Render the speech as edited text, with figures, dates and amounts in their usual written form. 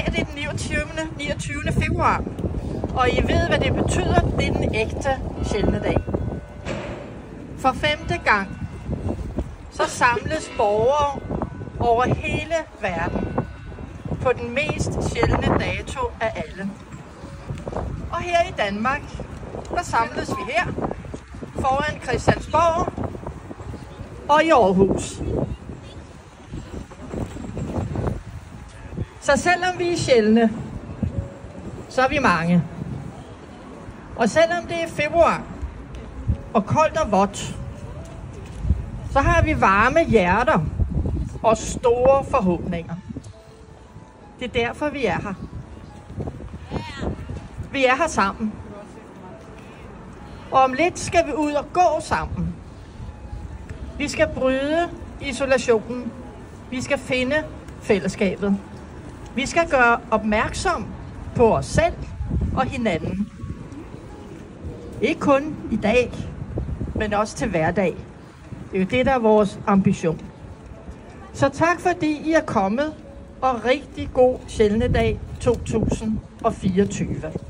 er det den 29. februar, og I ved, hvad det betyder. Det er den ægte sjældne dag. For 5. gang, så samles borgere over hele verden på den mest sjældne dato af alle. Og her i Danmark, der samles vi her foran Christiansborg og i Aarhus. Så selvom vi er sjældne, så er vi mange. Og selvom det er februar og koldt og vådt, så har vi varme hjerter og store forhåbninger. Det er derfor, vi er her. Vi er her sammen. Og om lidt skal vi ud og gå sammen. Vi skal bryde isolationen. Vi skal finde fællesskabet. Vi skal gøre opmærksom på os selv og hinanden. Ikke kun i dag, men også til hverdag. Det er jo det, der er vores ambition. Så tak fordi I er kommet, og rigtig god sjældne dag 2024.